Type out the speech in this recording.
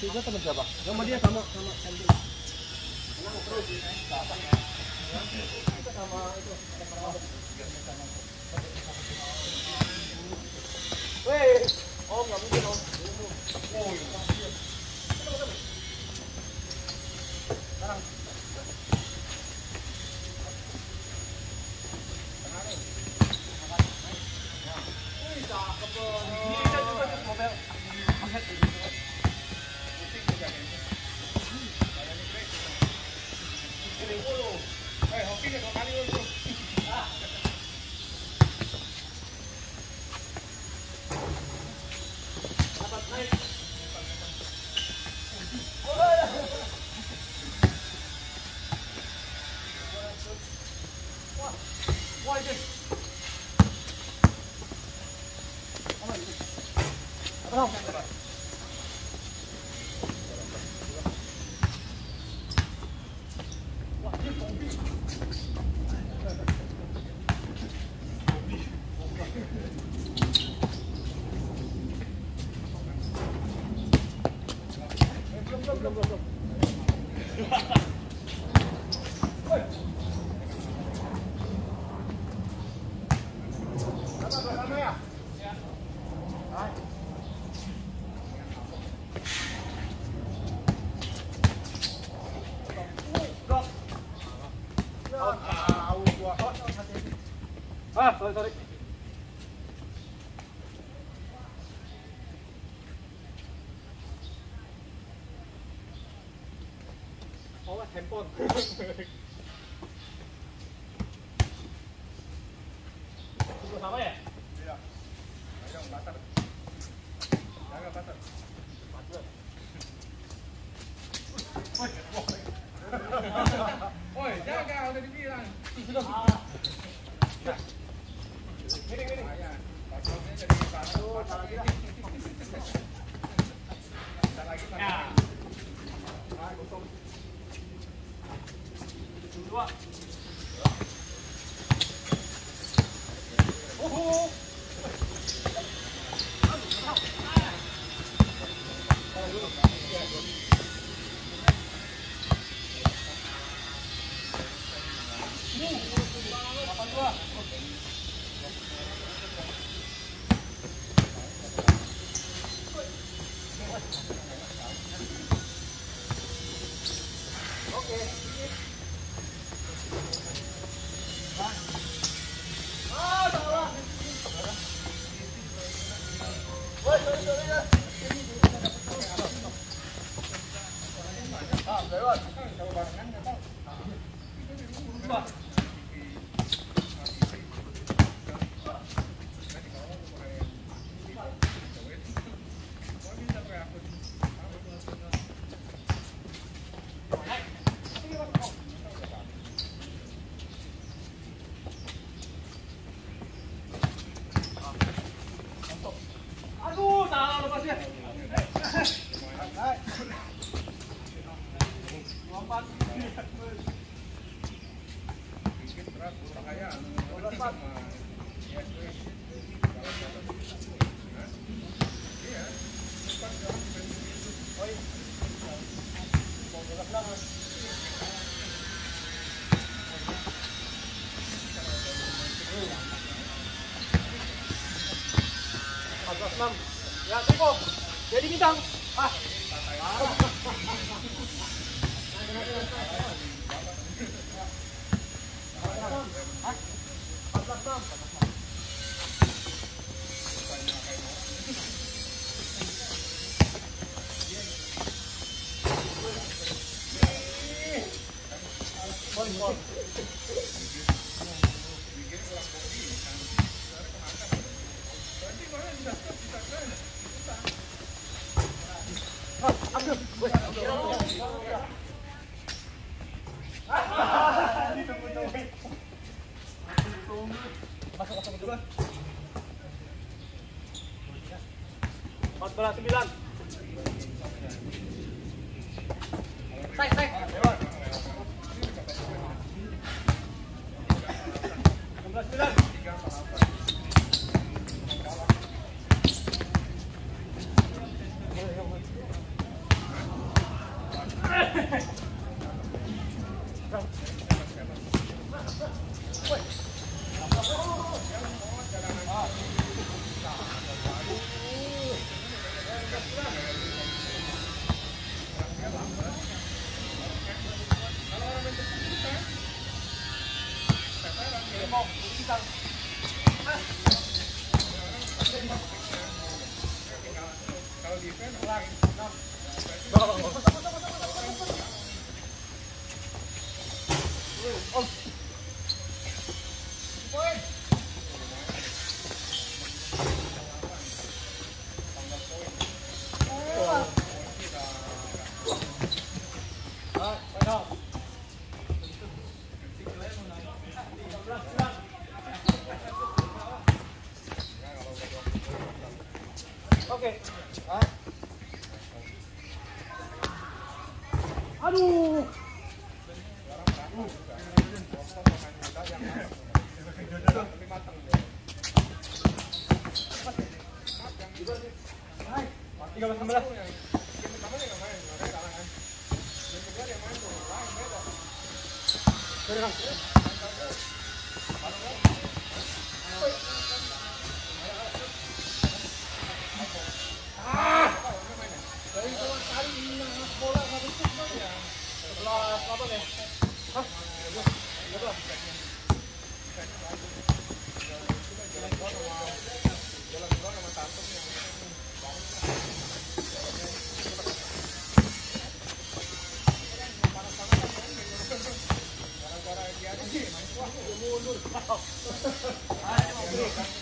Juga teman siapa? Sama dia sama Sandy. Tenang terus. Kita sama itu. Weh, Om nggak mungkin Om. Oh, sekarang. Sorry. Oh, handphone. Tunggu sama ya? Iya. Ayo, bater. Jaga bater. Bater. Woi, jaga udah dibilang. Sudah. Nah. Gini. Pasalnya jadi satu, salah lagi dah. Salah lagi. Ya. Kosong. Dua. Aduh, salah lepasnya. Lompat. Bikin berat, bahaya. Lompat. Iya. Oh iya. Mau belakang belakang. 14.6. Ya, cukup. Jadi bintang. Ah. Masuk dulu. 14.9. Sai. Lewat. 16.9. Kalau defense lagi, Oke. Aduh. Tiga belas 16. Gara-gara dia ini main kuah.